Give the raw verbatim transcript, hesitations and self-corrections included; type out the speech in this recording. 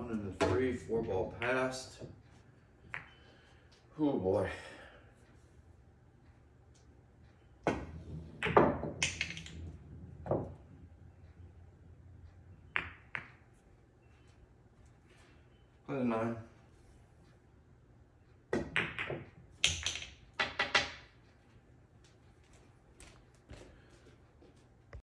One and a three, four ball past. Oh boy. Play the nine.